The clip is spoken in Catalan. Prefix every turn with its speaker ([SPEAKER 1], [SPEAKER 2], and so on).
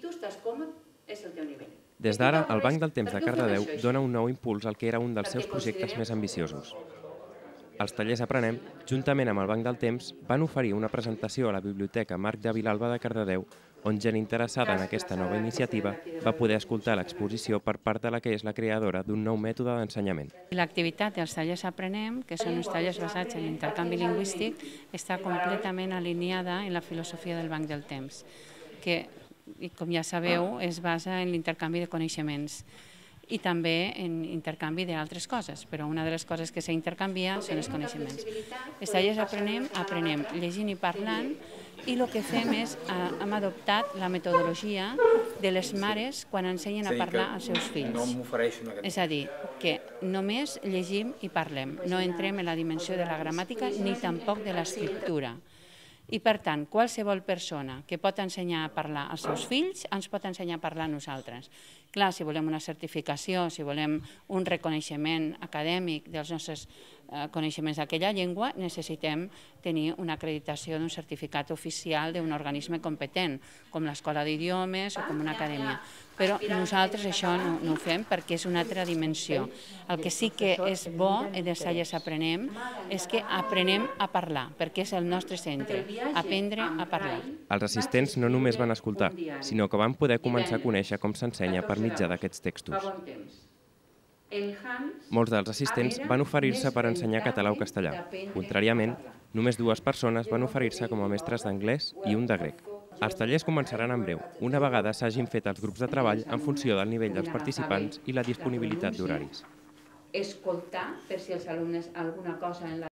[SPEAKER 1] tu estàs còmode, és el teu nivell.
[SPEAKER 2] Des d'ara, el Banc del Temps de Cardedeu dona un nou impuls al que era un dels seus projectes més ambiciosos. Els tallers Aprenem, juntament amb el Banc del Temps, van oferir una presentació a la Biblioteca Marc de Vilalba de Cardedeu, on gent interessada en aquesta nova iniciativa va poder escoltar l'exposició per part de la que és la creadora d'un nou mètode d'ensenyament.
[SPEAKER 3] L'activitat dels tallers Aprenem, que són uns tallers basats en l'intercanvi lingüístic, està completament alineada en la filosofia del Banc del Temps, que, com ja sabeu, es basa en l'intercanvi de coneixements i també en intercanvi d'altres coses, però una de les coses que s'intercanvia són els coneixements. Els tallers aprenem llegint i parlant, i el que fem és, hem adoptat la metodologia de les mares quan ensenyen a parlar als seus fills. És a dir, que només llegim i parlem, no entrem en la dimensió de la gramàtica ni tampoc de l'escriptura. I, per tant, qualsevol persona que pot ensenyar a parlar als seus fills ens pot ensenyar a parlar a nosaltres. Clar, si volem una certificació, si volem un reconeixement acadèmic dels nostres coneixements d'aquella llengua, necessitem tenir una acreditació d'un certificat oficial d'un organisme competent, com l'Escola d'Idiomes o com una acadèmia. Però nosaltres això no ho fem perquè és una altra dimensió. El que sí que és bo dels tallers Aprenem és que aprenem a parlar, perquè és el nostre centre, aprendre a parlar.
[SPEAKER 2] Els assistents no només van escoltar, sinó que van poder començar a conèixer com s'ensenya per mitjà d'aquests textos. Molts dels assistents van oferir-se per ensenyar català o castellà. Contràriament, només 2 persones van oferir-se com a mestres d'anglès i un de grec. Els tallers començaran en breu, una vegada s'hagin fet els grups de treball en funció del nivell dels participants i la disponibilitat d'horaris.
[SPEAKER 1] Escoltar per si els alumnes alguna cosa en la